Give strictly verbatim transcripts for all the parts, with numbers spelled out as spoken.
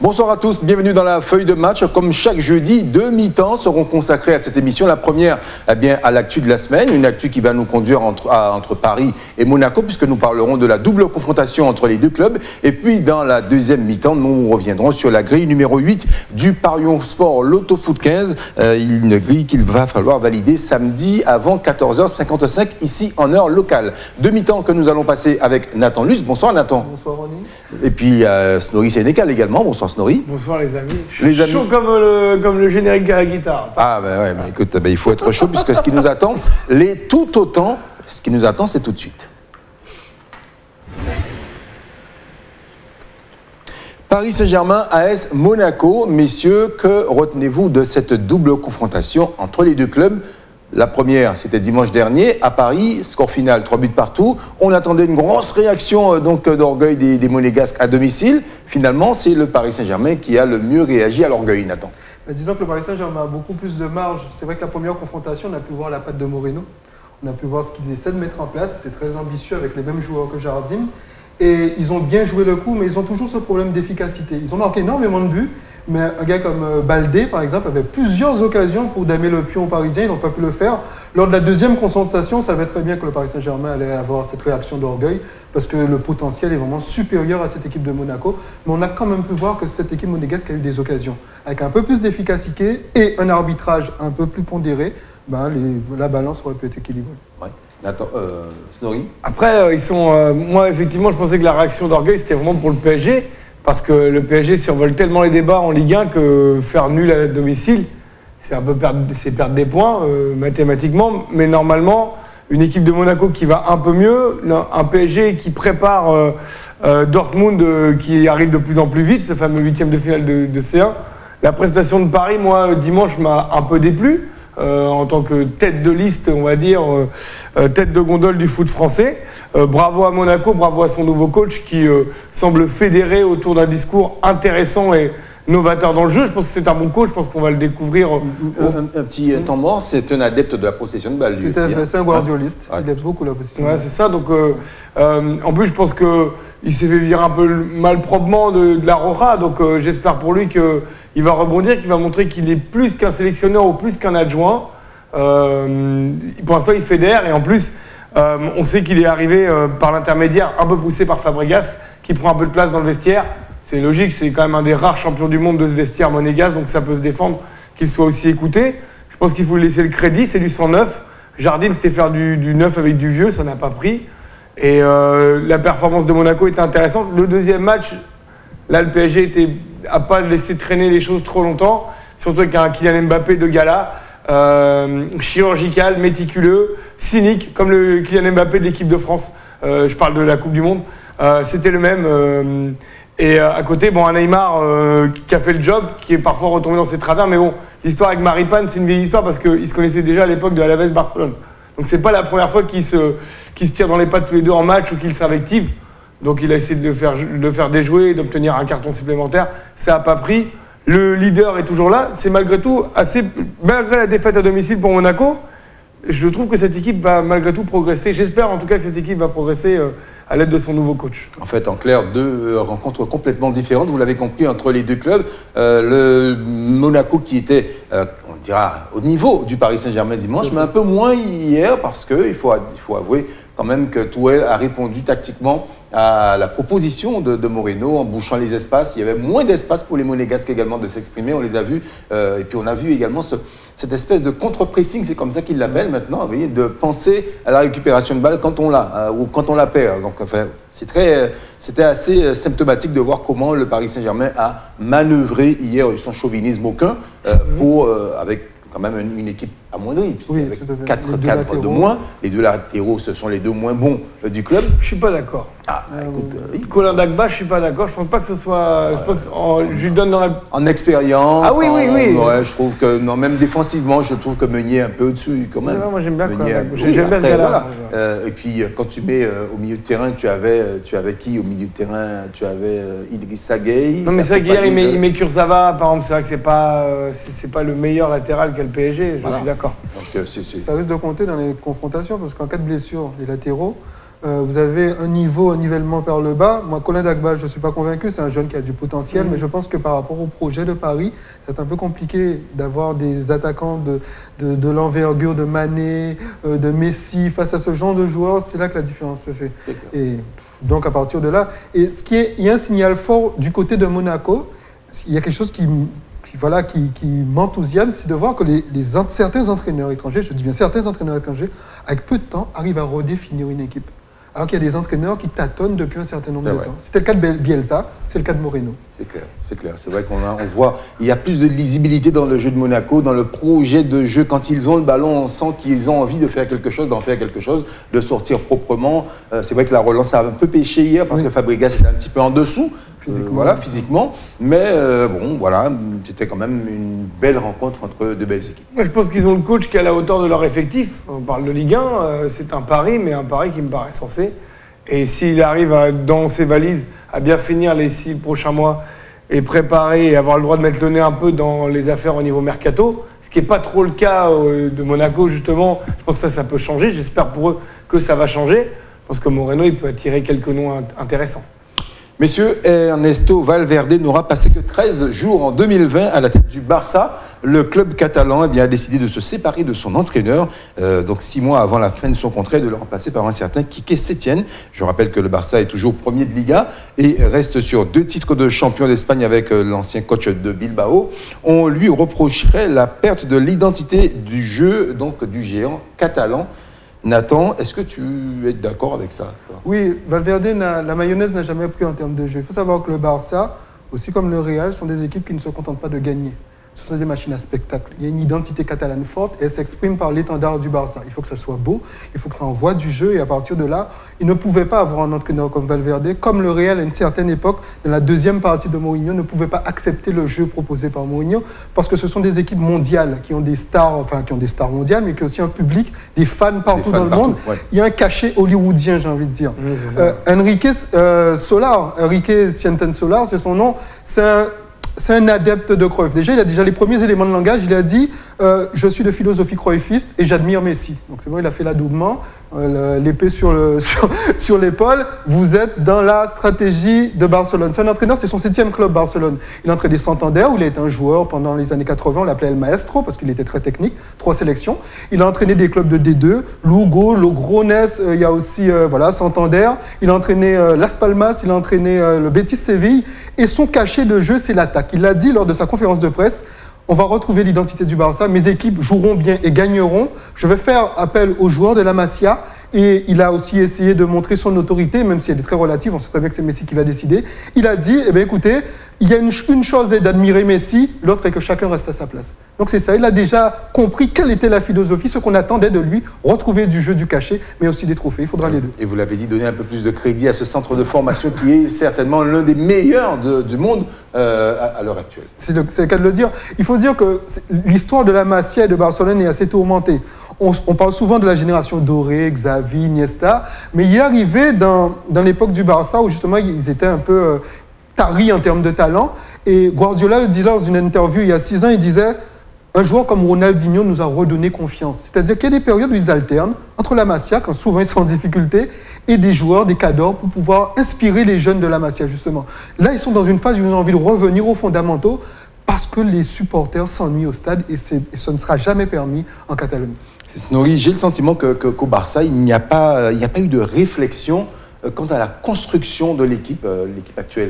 Bonsoir à tous, bienvenue dans la feuille de match. Comme chaque jeudi, deux mi-temps seront consacrés à cette émission. La première, eh bien, à l'actu de la semaine, une actu qui va nous conduire entre, à, entre Paris et Monaco, puisque nous parlerons de la double confrontation entre les deux clubs. Et puis, dans la deuxième mi-temps, nous reviendrons sur la grille numéro huit du Parion Sport Loto Foot quinze. Euh, une grille qu'il va falloir valider samedi avant quatorze heures cinquante-cinq, ici en heure locale. Deux mi-temps que nous allons passer avec Nathan Luce. Bonsoir Nathan. Bonsoir Ronnie. Et puis euh, Snorri Sénécal également. Bonsoir Snorri. Bonsoir les amis. Je suis les amis. chaud comme le, comme le générique de la guitare. Ah ben ouais, bah, écoute, bah, il faut être chaud puisque ce qui nous attend, les tout autant, ce qui nous attend, c'est tout de suite. Paris Saint-Germain, A S Monaco. Messieurs, que retenez-vous de cette double confrontation entre les deux clubs? La première, c'était dimanche dernier, à Paris, score final, trois buts partout. On attendait une grosse réaction donc d'orgueil des, des Monégasques à domicile. Finalement, c'est le Paris Saint-Germain qui a le mieux réagi à l'orgueil, Nathan. Mais disons que le Paris Saint-Germain a beaucoup plus de marge. C'est vrai que la première confrontation, on a pu voir la patte de Moreno. On a pu voir ce qu'ils essaient de mettre en place. C'était très ambitieux avec les mêmes joueurs que Jardim. Et ils ont bien joué le coup, mais ils ont toujours ce problème d'efficacité. Ils ont marqué énormément de buts. Mais un gars comme Baldé, par exemple, avait plusieurs occasions pour damer le pion aux Parisiens. Ils n'ont pas pu le faire. Lors de la deuxième confrontation, on savait très bien que le Paris Saint-Germain allait avoir cette réaction d'orgueil parce que le potentiel est vraiment supérieur à cette équipe de Monaco. Mais on a quand même pu voir que cette équipe monégasque a eu des occasions. Avec un peu plus d'efficacité et un arbitrage un peu plus pondéré, ben les, la balance aurait pu être équilibrée. Ouais. Attends, euh, Snorri. Après, euh, ils sont. Euh, moi, effectivement, je pensais que la réaction d'orgueil, c'était vraiment pour le P S G. Parce que le P S G survole tellement les débats en Ligue un que faire nul à domicile, c'est un peu perdre, c'est perdre des points euh, mathématiquement. Mais normalement, une équipe de Monaco qui va un peu mieux, un P S G qui prépare euh, euh, Dortmund euh, qui arrive de plus en plus vite, ce fameux huitième de finale de, de C un. La prestation de Paris, moi, dimanche, m'a un peu déplu. Euh, en tant que tête de liste, on va dire, euh, tête de gondole du foot français. Euh, bravo à Monaco, bravo à son nouveau coach qui euh, semble fédérer autour d'un discours intéressant et novateur dans le jeu. Je pense que c'est un bon coach, je pense qu'on va le découvrir. Un, un, un petit temps mort, c'est un adepte de la possession de balle. Tout à fait, c'est un guardioliste. Ouais. Il aime beaucoup la possession. Ouais, c'est ça. Donc, euh, euh, en plus, je pense qu'il s'est fait virer un peu malproprement de, de la Roja. Donc, euh, j'espère pour lui qu'il va rebondir, qu'il va montrer qu'il est plus qu'un sélectionneur ou plus qu'un adjoint. Euh, pour l'instant, il fédère. Et en plus, euh, on sait qu'il est arrivé euh, par l'intermédiaire, un peu poussé par Fabregas, qui prend un peu de place dans le vestiaire. C'est logique, c'est quand même un des rares champions du monde de ce vestiaire monégasque, donc ça peut se défendre qu'il soit aussi écouté. Je pense qu'il faut lui laisser le crédit, c'est du cent neuf. Jardim, c'était faire du, du neuf avec du vieux, ça n'a pas pris. Et euh, la performance de Monaco était intéressante. Le deuxième match, là, le P S G n'a pas laissé traîner les choses trop longtemps, surtout avec un Kylian Mbappé de gala, euh, chirurgical, méticuleux, cynique, comme le Kylian Mbappé de l'équipe de France. Euh, je parle de la Coupe du Monde. Euh, c'était le même. Euh, Et euh, à côté, bon, un Neymar euh, qui a fait le job, qui est parfois retombé dans ses travers. Mais bon, l'histoire avec Maripane, c'est une vieille histoire parce qu'ils se connaissaient déjà à l'époque de Alaves Barcelone. Donc c'est pas la première fois qu'ils se, qu'ils se tirent dans les pattes tous les deux en match ou qu'ils s'invectivent. Donc il a essayé de le faire, de le faire déjouer et d'obtenir un carton supplémentaire. Ça n'a pas pris. Le leader est toujours là. C'est malgré tout assez... Malgré la défaite à domicile pour Monaco, je trouve que cette équipe va malgré tout progresser. J'espère en tout cas que cette équipe va progresser euh, à l'aide de son nouveau coach. En fait, en clair, deux rencontres complètement différentes, vous l'avez compris, entre les deux clubs. Euh, le Monaco qui était, euh, on dira, au niveau du Paris Saint-Germain dimanche, mais un peu moins hier parce qu'il faut, il faut avouer quand même que Tourelle a répondu tactiquement à la proposition de, de Moreno en bouchant les espaces. Il y avait moins d'espace pour les Monégasques également de s'exprimer, on les a vus. Euh, et puis on a vu également ce... cette espèce de contre-pressing, c'est comme ça qu'ils l'appellent maintenant, vous voyez, de penser à la récupération de balle quand on l'a, euh, ou quand on la perd. Donc, enfin, c'est très, euh, c'était assez euh, symptomatique de voir comment le Paris Saint-Germain a manœuvré hier, sans chauvinisme aucun, euh, pour, euh, avec quand même une, une équipe amoindrie, oui, avec quatre cadres de moins. Les deux latéraux, ce sont les deux moins bons euh, du club. Je suis pas d'accord. Ah, bah, écoute, euh, Colin Dagba, je suis pas d'accord. Je pense pas que ce soit. Euh, je, pense, en, je lui donne dans la. En expérience. Ah oui, en, oui, oui. Ouais, je trouve que non, même défensivement, je trouve que Meunier est un peu au-dessus quand même. Non, moi j'aime bien. Meunier, oui, j'aime bien ce gars-là. Voilà. Euh, et puis quand tu mets euh, au milieu de terrain, tu avais, tu avais qui au milieu de terrain? Tu avais euh, Idrissa Gueye. Non, mais c'est vrai qu'hier il met, il met Kurzawa. Par exemple, c'est vrai que c'est pas, euh, c'est pas le meilleur latéral qu'a le P S G. Je voilà. suis d'accord. Euh, ça risque de compter dans les confrontations parce qu'en cas de blessure, les latéraux. Euh, vous avez un niveau, un nivellement par le bas. Moi, Colin Dagba, je ne suis pas convaincu, c'est un jeune qui a du potentiel, mmh. mais je pense que par rapport au projet de Paris, c'est un peu compliqué d'avoir des attaquants de, de, de l'envergure de Mané, euh, de Messi, face à ce genre de joueurs, c'est là que la différence se fait. Et donc, à partir de là, et ce qui est, il y a un signal fort du côté de Monaco, il y a quelque chose qui... Qui, voilà, qui, qui m'enthousiasme, c'est de voir que les, les, certains entraîneurs étrangers, je dis bien certains entraîneurs étrangers, avec peu de temps, arrivent à redéfinir une équipe. Alors qu'il y a des entraîneurs qui tâtonnent depuis un certain nombre de ouais. temps. C'était le cas de Bielsa, c'est le cas de Moreno. C'est clair, c'est clair. C'est vrai qu'on a, on voit, il y a plus de lisibilité dans le jeu de Monaco, dans le projet de jeu. Quand ils ont le ballon, on sent qu'ils ont envie de faire quelque chose, d'en faire quelque chose, de sortir proprement. Euh, c'est vrai que la relance a un peu pêché hier parce oui. que Fabregas était un petit peu en dessous. Physiquement. Euh, voilà, physiquement. Mais euh, bon, voilà, c'était quand même une belle rencontre entre deux belles équipes. Moi, je pense qu'ils ont le coach qui est à la hauteur de leur effectif. On parle de Ligue un, euh, c'est un pari, mais un pari qui me paraît sensé. Et s'il arrive à, dans ses valises à bien finir les six prochains mois et préparer et avoir le droit de mettre le nez un peu dans les affaires au niveau mercato, ce qui n'est pas trop le cas euh, de Monaco, justement, je pense que ça, ça peut changer. J'espère pour eux que ça va changer. Je pense que Moreno, il peut attirer quelques noms intéressants. Messieurs, Ernesto Valverde n'aura passé que treize jours en deux mille vingt à la tête du Barça. Le club catalan eh bien, a décidé de se séparer de son entraîneur, euh, donc six mois avant la fin de son contrat, et de le remplacer par un certain Quique Sétienne. Je rappelle que le Barça est toujours premier de Liga et reste sur deux titres de champion d'Espagne avec l'ancien coach de Bilbao. On lui reprocherait la perte de l'identité du jeu, donc du géant catalan. Nathan, est-ce que tu es d'accord avec ça? Oui, Valverde, la mayonnaise n'a jamais pris en termes de jeu. Il faut savoir que le Barça, aussi comme le Real, sont des équipes qui ne se contentent pas de gagner. Ce sont des machines à spectacle. Il y a une identité catalane forte et elle s'exprime par l'étendard du Barça. Il faut que ça soit beau, il faut que ça envoie du jeu et à partir de là, il ne pouvait pas avoir un entraîneur comme Valverde, comme le Real à une certaine époque, dans la deuxième partie de Mourinho, ne pouvait pas accepter le jeu proposé par Mourinho parce que ce sont des équipes mondiales qui ont des stars, enfin qui ont des stars mondiales, mais qui ont aussi un public, des fans partout des fans dans le partout, monde. Ouais. Il y a un cachet hollywoodien, j'ai envie de dire. Mmh, euh, Enrique euh, Solar, Enrique Sienten Solar, c'est son nom, c'est un C'est un adepte de Cruyff. Déjà, il a déjà les premiers éléments de langage. Il a dit euh, « Je suis de philosophie cruyffiste et j'admire Messi ». Donc c'est bon, il a fait l'adoubement, euh, l'épée sur, le, sur, sur l'épaule. Vous êtes dans la stratégie de Barcelone. C'est un entraîneur, c'est son septième club, Barcelone. Il a entraîné Santander, où il a été un joueur pendant les années quatre-vingts. On l'appelait El Maestro parce qu'il était très technique. Trois sélections. Il a entraîné des clubs de D deux, Lugo, Logrones, euh, il y a aussi euh, voilà, Santander. Il a entraîné euh, Las Palmas, il a entraîné euh, le Betis Séville. Et son cachet de jeu, c'est l'attaque. Il l'a dit lors de sa conférence de presse, on va retrouver l'identité du Barça, mes équipes joueront bien et gagneront. Je vais faire appel aux joueurs de la Masia et il a aussi essayé de montrer son autorité, même si elle est très relative, on sait très bien que c'est Messi qui va décider. Il a dit, eh bien, écoutez, il y a une, une chose est d'admirer Messi, l'autre est que chacun reste à sa place. Donc c'est ça, il a déjà compris quelle était la philosophie, ce qu'on attendait de lui, retrouver du jeu, du cachet, mais aussi des trophées, il faudra les deux. Et vous l'avez dit, donner un peu plus de crédit à ce centre de formation qui est certainement l'un des meilleurs de, du monde euh, à, à l'heure actuelle. C'est le, c'est le cas de le dire. Il faut dire que l'histoire de la Masia et de Barcelone est assez tourmentée. On, on parle souvent de la génération dorée, Xavi, Iniesta, mais il est arrivé dans, dans l'époque du Barça où justement ils étaient un peu euh, taris en termes de talent. Et Guardiola le dit lors d'une interview il y a six ans, il disait « Un joueur comme Ronaldinho nous a redonné confiance ». C'est-à-dire qu'il y a des périodes où ils alternent entre la Masia, quand souvent ils sont en difficulté, et des joueurs, des cadors, pour pouvoir inspirer les jeunes de la Masia, justement. Là, ils sont dans une phase où ils ont envie de revenir aux fondamentaux parce que les supporters s'ennuient au stade et, c'est, et ce ne sera jamais permis en Catalogne. Snorri, j'ai le sentiment que, que, qu'au Barça, il n'y a pas, il n'y a pas eu de réflexion quant à la construction de l'équipe, l'équipe actuelle.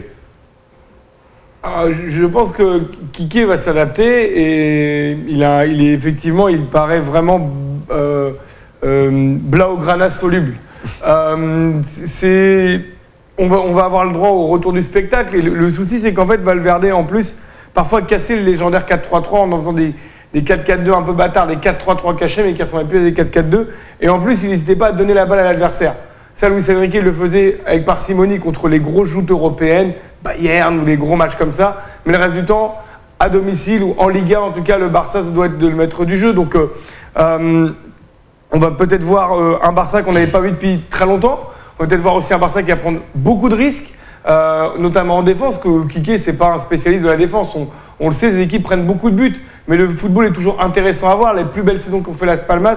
Ah, je pense que Quique va s'adapter et il, a, il est effectivement, il paraît vraiment euh, euh, blaugrana soluble. euh, c'est, on, va, on va avoir le droit au retour du spectacle et le, le souci c'est qu'en fait Valverde en plus parfois cassait le légendaire quatre trois trois en en faisant des des quatre quatre deux un peu bâtards, des quatre trois trois cachés, mais qui ressemblaient plus à des quatre quatre deux. Et en plus, il n'hésitait pas à donner la balle à l'adversaire. Ça, Luis Enrique le faisait avec parcimonie contre les grosses joutes européennes, Bayern ou les gros matchs comme ça. Mais le reste du temps, à domicile ou en Liga, en tout cas, le Barça, ça doit être de le maître du jeu. Donc, euh, euh, on va peut-être voir euh, un Barça qu'on n'avait pas vu depuis très longtemps. On va peut-être voir aussi un Barça qui va prendre beaucoup de risques, euh, notamment en défense, que Quique, c'est pas un spécialiste de la défense. On, on le sait, ces équipes prennent beaucoup de buts. Mais le football est toujours intéressant à voir. Les plus belles saisons qu'ont fait Las Palmas,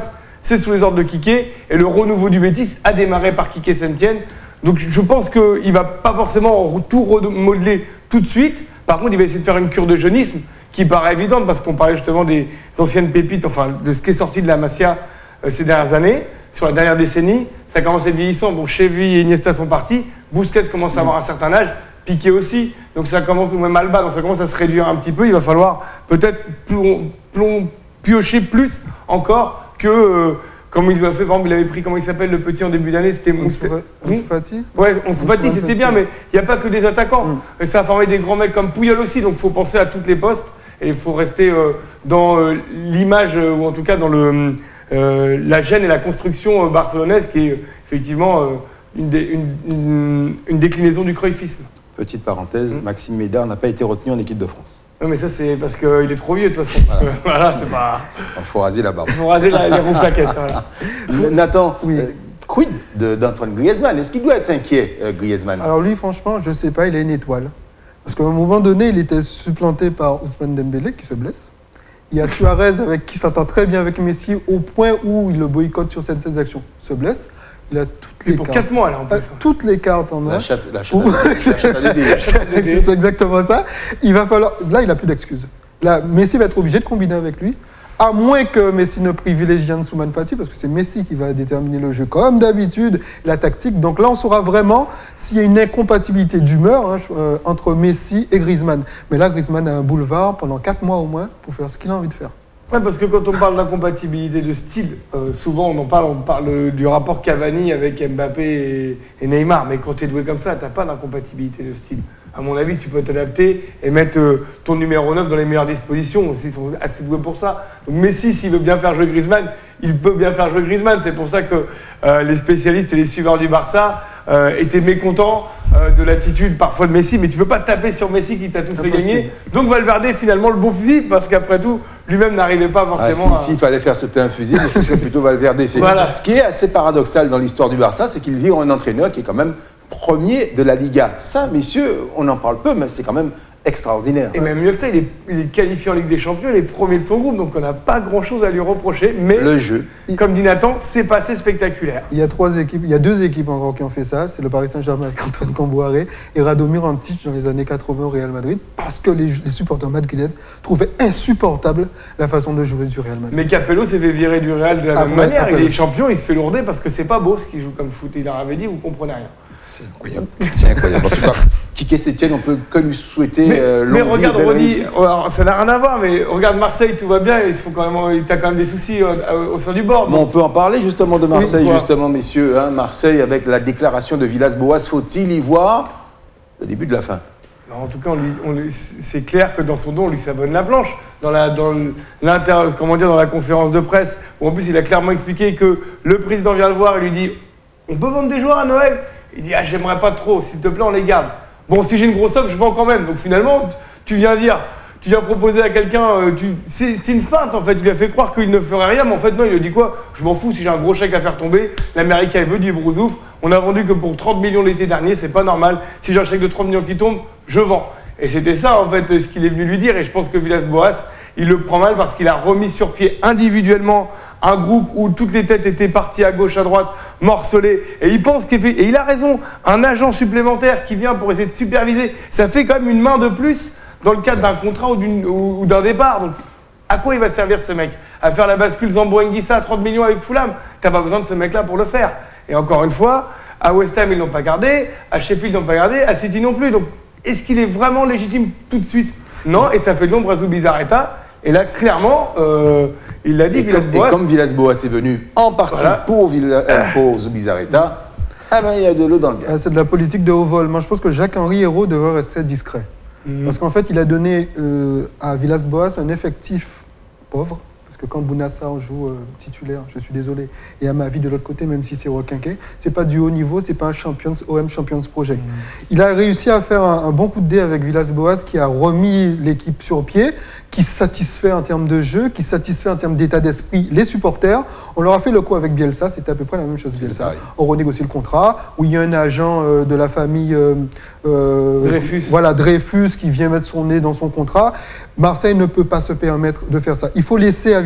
c'est sous les ordres de Quique. Et le renouveau du Betis a démarré par Quique Setién. Donc je pense qu'il ne va pas forcément tout remodeler tout de suite. Par contre, il va essayer de faire une cure de jeunisme qui paraît évidente parce qu'on parlait justement des anciennes pépites, enfin de ce qui est sorti de la Masia euh, ces dernières années, sur la dernière décennie. Ça commence à être vieillissant. Bon, Xavi et Iniesta sont partis. Busquets commence à avoir un certain âge. Piqué aussi. Donc ça commence, ou même Alba, donc ça commence à se réduire un petit peu. Il va falloir peut-être plom, plom, piocher plus encore que... Euh, comme il a fait, par exemple, il avait pris, comment il s'appelle, le petit en début d'année, c'était Ansu Fati. Ouais, Ansu Fati, c'était bien, mais il n'y a pas que des attaquants. Mm. Et ça a formé des grands mecs comme Puyol aussi, donc il faut penser à toutes les postes. Et il faut rester euh, dans euh, l'image, euh, ou en tout cas dans le, euh, la gêne et la construction euh, barcelonaise, qui est euh, effectivement euh, une, dé, une, une, une déclinaison du cruyffisme. Petite parenthèse, mm. Maxime Médard n'a pas été retenu en équipe de France. Non, mais ça, c'est parce qu'il est trop vieux, de toute façon. Voilà, voilà c'est pas... Il faut raser la barbe. Il faut raser la, les roues plaquettes, voilà. Nathan, oui. euh, quid d'Antoine Griezmann? Est-ce qu'il doit être inquiet, euh, Griezmann? Alors lui, franchement, je ne sais pas, il a une étoile. Parce qu'à un moment donné, il était supplanté par Ousmane Dembélé, qui se blesse. Il y a Suarez, avec, qui s'entend très bien avec Messi, au point où il le boycotte sur certaines actions, se blesse. Il a toutes les pour cartes. quatre mois, là, en plus. Toutes les cartes en main. La chatte, la chatte à Dédé. C'est exactement ça. Il va falloir... Là, il n'a plus d'excuses. Là, Messi va être obligé de combiner avec lui, à moins que Messi ne privilégie Ansu Fati, parce que c'est Messi qui va déterminer le jeu, comme d'habitude, la tactique. Donc là, on saura vraiment s'il y a une incompatibilité d'humeur hein, euh, entre Messi et Griezmann. Mais là, Griezmann a un boulevard pendant quatre mois au moins pour faire ce qu'il a envie de faire. Ouais, parce que quand on parle d'incompatibilité de style, euh, souvent on en parle, on parle du rapport Cavani avec Mbappé et, et Neymar. Mais quand tu es doué comme ça, tu n'as pas d'incompatibilité de style. À mon avis, tu peux t'adapter et mettre euh, ton numéro neuf dans les meilleures dispositions. Ils sont assez doués pour ça. Donc Messi, s'il veut bien faire jouer Griezmann, il peut bien faire jouer Griezmann. C'est pour ça que euh, les spécialistes et les suiveurs du Barça euh, étaient mécontents euh, de l'attitude parfois de Messi. Mais tu ne peux pas taper sur Messi qui t'a tout fait gagner. Donc Valverde est finalement le beau fusil parce qu'après tout, lui-même n'arrivait pas forcément ah, Ici, à... il fallait faire sauter un fusil, mais ce serait plutôt Valverde. Voilà. Ce qui est assez paradoxal dans l'histoire du Barça, c'est qu'il vire un entraîneur qui est quand même premier de la Liga. Ça, messieurs, on en parle peu, mais c'est quand même extraordinaire. Et même mieux que ça, il est, il est qualifié en Ligue des Champions, il est premier de son groupe, donc on n'a pas grand-chose à lui reprocher. Mais le jeu, comme dit Nathan, c'est pas assez spectaculaire. Il y a trois équipes, il y a deux équipes encore qui ont fait ça. C'est le Paris Saint-Germain avec Antoine Camboiré et Radomir Antic dans les années quatre-vingts au Real Madrid, parce que les, les supporters madrilènes trouvaient insupportable la façon de jouer du Real Madrid. Mais Capello s'est fait virer du Real de la après, même manière. Après, il est champion, il se fait lourder parce que c'est pas beau ce qu'il joue comme foot. Il leur avait dit, vous comprenez rien. C'est incroyable. C'est incroyable. En tout cas, Quique Setién, on peut que lui souhaiter mais, euh, mais regarde, Ronny, ça n'a rien à voir, mais regarde Marseille, tout va bien, il faut quand même, t'as quand même des soucis au, au sein du bord. Bon, on peut en parler justement de Marseille, oui, justement, messieurs. Hein, Marseille, avec la déclaration de Villas-Boas, faut-il y voir le début de la fin? Non, en tout cas, on lui, on lui, c'est clair que dans son dos, on lui savonne la planche. Dans la, dans l'inter, comment dire, dans la conférence de presse, où en plus, il a clairement expliqué que le président vient le voir et lui dit « On peut vendre des joueurs à Noël ?» Il dit « Ah, j'aimerais pas trop, s'il te plaît, on les garde. » Bon, si j'ai une grosse offre, je vends quand même. Donc finalement, tu viens dire, tu viens proposer à quelqu'un, euh, tu... c'est, c'est une feinte en fait. Tu lui as fait croire qu'il ne ferait rien, mais en fait, non, il lui dit quoi? Je m'en fous si j'ai un gros chèque à faire tomber. L'Américain veut du brousouf. On a vendu que pour trente millions l'été dernier, c'est pas normal. Si j'ai un chèque de trente millions qui tombe, je vends. Et c'était ça, en fait, ce qu'il est venu lui dire. Et je pense que Villas-Boas, il le prend mal parce qu'il a remis sur pied individuellement un groupe où toutes les têtes étaient parties à gauche, à droite, morcelées. Et il pense qu'il fait... Et il a raison. Un agent supplémentaire qui vient pour essayer de superviser, ça fait quand même une main de plus dans le cadre d'un contrat ou, d'une, ou, ou d'un départ. Donc, à quoi il va servir ce mec? À faire la bascule Zambo-Anguissa à trente millions avec Fulham? T'as pas besoin de ce mec-là pour le faire. Et encore une fois, à West Ham, ils l'ont pas gardé. À Sheffield, ils l'ont pas gardé. À City non plus. Donc, est-ce qu'il est vraiment légitime tout de suite? Non, et ça fait de l'ombre à Zubizarreta. Et là, clairement, euh, il l'a dit, Villas-Boas. Et comme Villas-Boas est venu en partie voilà. pour, Villa, euh, pour Zubizarreta, ah ben, il y a de l'eau dans le gaz. C'est de la politique de haut vol. Moi, je pense que Jacques-Henri Hérault devrait rester discret. Mmh. Parce qu'en fait, il a donné euh, à Villas-Boas un effectif pauvre. Parce que quand Bounassar joue euh, titulaire, je suis désolé, et à ma vie de l'autre côté, même si c'est requinqué, c'est pas du haut niveau, c'est pas un Champions, O M Champions Project. Mmh. Il a réussi à faire un, un bon coup de dé avec Villas-Boas qui a remis l'équipe sur pied, qui satisfait en termes de jeu, qui satisfait en termes d'état d'esprit les supporters. On leur a fait le coup avec Bielsa, c'était à peu près la même chose Bielsa. On renégocie le contrat, où il y a un agent euh, de la famille euh, euh, Dreyfus. Voilà, Dreyfus qui vient mettre son nez dans son contrat. Marseille ne peut pas se permettre de faire ça. Il faut laisser à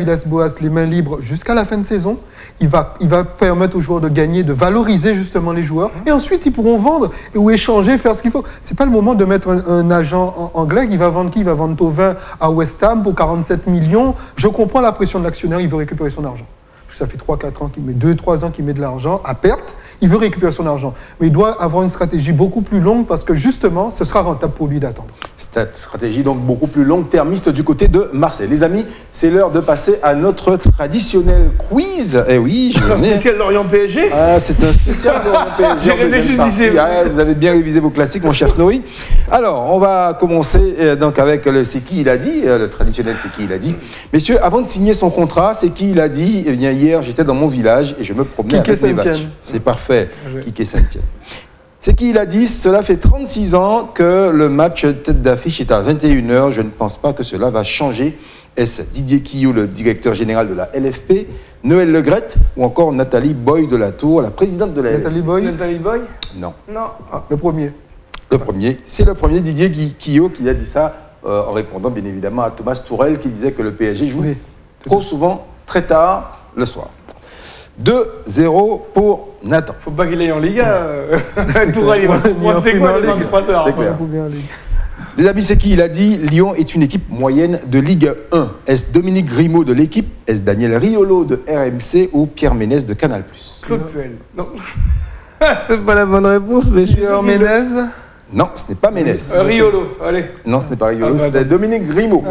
Villas-Boas les mains libres jusqu'à la fin de saison. Il va, il va permettre aux joueurs de gagner, de valoriser justement les joueurs. Et ensuite, ils pourront vendre ou échanger, faire ce qu'il faut. C'est pas le moment de mettre un, un agent anglais qui va vendre qui? Il va vendre Thauvin à West Ham pour quarante-sept millions. Je comprends la pression de l'actionnaire, il veut récupérer son argent. Ça fait trois quatre ans qu'il met, deux trois ans qu'il met de l'argent à perte. Il veut récupérer son argent. Mais il doit avoir une stratégie beaucoup plus longue parce que justement, ce sera rentable pour lui d'attendre. Cette stratégie donc beaucoup plus long-termiste du côté de Marseille. Les amis, c'est l'heure de passer à notre traditionnel quiz. Eh oui, c'est un spécial Lorient P S G. Ah, c'est un spécial Lorient P S G. J'ai rêvé juste d'ici. Ah, vous avez bien révisé vos classiques, mon cher Snorri. Alors, on va commencer euh, donc avec le c'est qui il a dit, euh, le traditionnel c'est qui il a dit. Messieurs, avant de signer son contrat, c'est qui il a dit. Eh bien, hier, j'étais dans mon village et je me promenais Quiquet avec mes vaches. C'est parfait. Quiquet Saint-Étienne. C'est qui il a dit, cela fait trente-six ans que le match tête d'affiche est à vingt et une heures. Je ne pense pas que cela va changer. Est-ce Didier Quillot, le directeur général de la L F P, Noël Le Graët ou encore Nathalie Boy de la Tour, la présidente de la L F P? Nathalie Boy Nathalie Boy Non. Non. Ah, le premier. Le premier, c'est le premier Didier Quillot qui a dit ça euh, en répondant bien évidemment à Thomas Tourelle qui disait que le P S G joue Oui. trop souvent, très tard, le soir. deux zéro pour Nathan. Faut pas qu'il aille en Liga. Euh, C'est pour aller clair. voir. C'est quoi les Ligue. vingt-trois heures? C'est clair. Bien, Ligue. Les amis, c'est qui il a dit Lyon est une équipe moyenne de Ligue un. Est-ce Dominique Grimaud de l'équipe? Est-ce Daniel Riolo de R M C ou Pierre Ménès de Canal plus? Claude Puel. Non. C'est pas la bonne réponse, mais je Pierre Ménez. Non, ce n'est pas Ménès. Euh, Riolo, allez. Non, ce n'est pas Riolo, Ah, bah, c'était attends. Dominique Grimaud.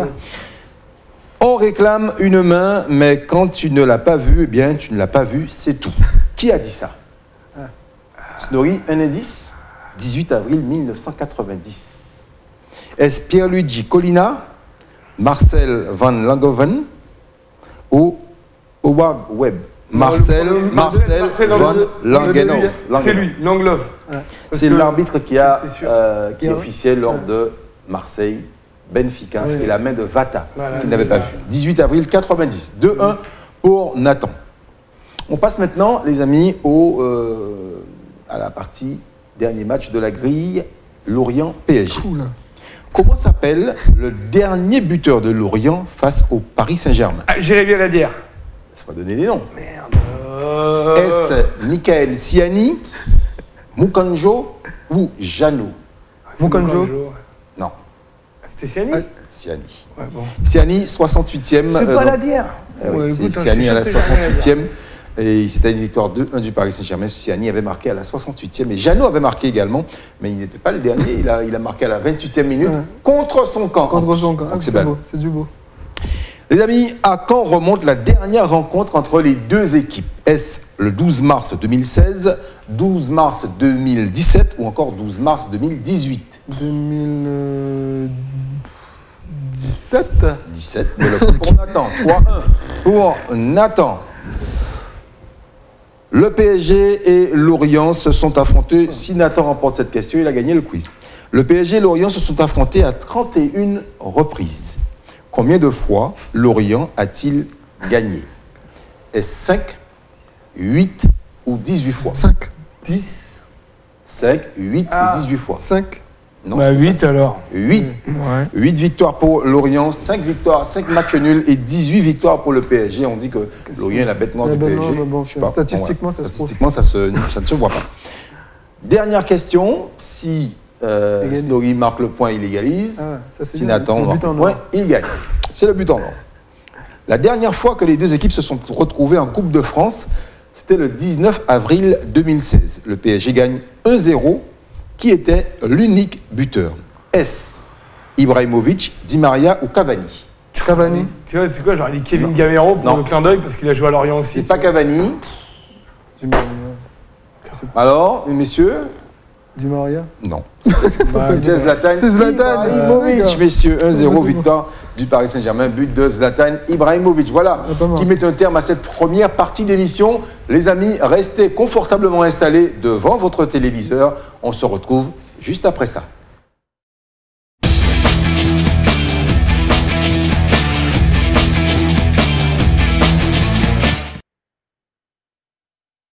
On réclame une main, mais quand tu ne l'as pas vue, eh bien, tu ne l'as pas vue, c'est tout. Qui a dit ça? Snorri, un indice, dix-huit avril mille neuf cent quatre-vingt-dix. Est-ce Pierluigi Collina, Marcel Van Langoven ou Howard Webb? Marcel, Non, le- le- Marcel, Marcel Van Lange- Langenov. C'est lui, Langlove. C'est l'arbitre qui, a, C'était sûr. euh, qui Qui a- officiait lors de Marseille, Benfica Oui. et la main de Vata, Voilà, qu'il c'est n'avait ça. pas vu. dix-huit avril quatre-vingt-dix. deux un pour Nathan. On passe maintenant, les amis, au, euh, à la partie dernier match de la grille, Lorient-P S G. Oula. Comment s'appelle le dernier buteur de Lorient face au Paris Saint-Germain? Ah, Jérémy Aladière. Laisse-moi donner les noms. Euh... Est-ce Michael Siani, Moukanjo ou Jeannot? Moukanjo. Non, C'était Siani. Ah, Siani. Ouais, bon. Siani, soixante-huitième. C'est euh, pas donc- Aladière. Eh oui, Ouais, c'est écoute, hein, Siani je suis à la sûr que j'ai rien à dire. soixante-huitième. Et c'était une victoire deux un du Paris Saint-Germain. Siani avait marqué à la soixante-huitième. Et Jeannot avait marqué également. Mais il n'était pas le dernier. Il a, il a marqué à la vingt-huitième minute Ouais. contre son camp. Contre son camp. Donc Ah, c'est c'est belle. beau, c'est du beau. Les amis, à quand remonte la dernière rencontre entre les deux équipes? Est-ce le douze mars deux mille seize, douze mars deux mille dix-sept ou encore douze mars deux mille dix-huit? deux mille dix-sept. dix-sept, mais le coup pour Nathan. trois un pour Nathan. Le P S G et Lorient se sont affrontés. Si Nathan remporte cette question, il a gagné le quiz. Le P S G et Lorient se sont affrontés à trente et une reprises. Combien de fois Lorient a-t-il gagné? Est-ce cinq, huit ou dix-huit fois? cinq. dix. cinq, huit Ah. ou dix-huit fois? cinq. Non, Bah c'est pas huit ça. alors. huit. Ouais. huit victoires pour Lorient, cinq victoires, cinq matchs nuls et dix-huit victoires pour le P S G. On dit que Lorient est la bête noire La du bête P S G. noire, mais bon, Je sais pas. statistiquement, Bon, ça se Statistiquement, ça, se, ça ne se voit pas. Dernière question. Si euh, Égalise. Snorri marque le point, il égalise. Ah, ça, c'est Si bien. Nathan Le marque but en le or. point, il gagne. C'est le but en or. La dernière fois que les deux équipes se sont retrouvées en Coupe de France, c'était le dix-neuf avril deux mille seize. Le P S G gagne un zéro. Qui était l'unique buteur? Est-ce Ibrahimovic, Di Maria ou Cavani? Cavani. Tu vois, c'est quoi, j'aurais dit Kevin Gamero pour Non. le clin d'œil parce qu'il a joué à Lorient aussi. C'est pas Cavani. Di Maria. Alors, messieurs? Di Maria. Non. Bah, C'était Zlatan C'est Zlatan, Ibrahimovic, euh, messieurs. un zéro, Ouais, c'est bon. victoire du Paris Saint-Germain. But de Zlatan Ibrahimovic. Voilà, Ah, pas mal. qui met un terme à cette première partie d'émission. Les amis, restez confortablement installés devant votre téléviseur. On se retrouve juste après ça.